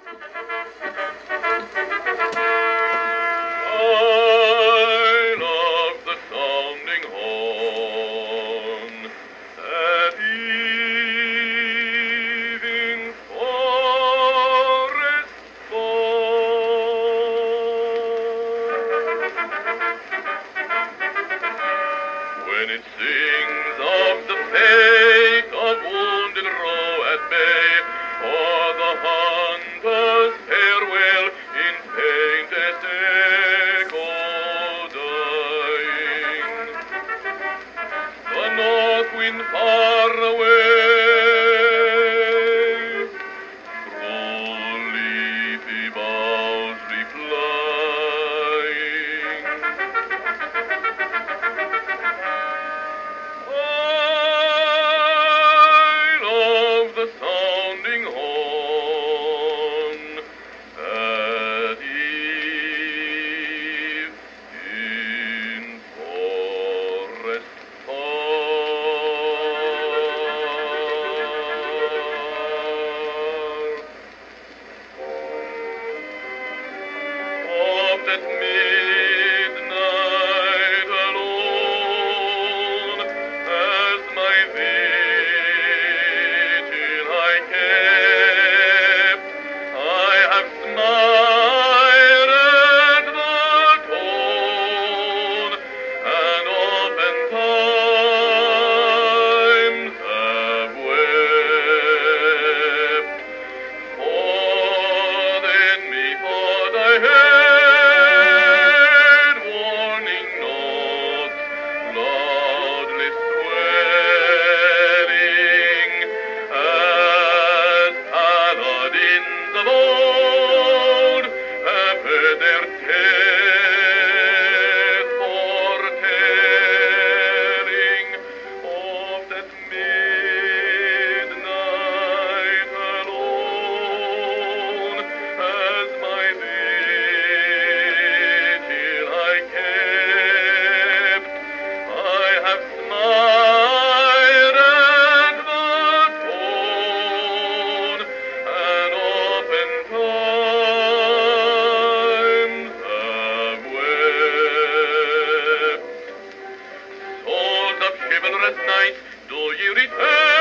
I love the sounding horn at eve in forest far. When it sings of the fate of wounded roe at bay, or the hunter's farewell in faintest echo dying, the north wind far away through leafy boughs replying. The sounding horn at eve in forest far. Oft at midnight alone, as my I have smiled at the tone, and oftentimes have wept. For then methought I heard warning notes loudly swelling, as paladins of old have heard their tales foretelling. Oft at midnight alone, as my vigil I kept, I have smiled at the tone, and oftentimes have wept. Souls of chivalrous knights, do ye return?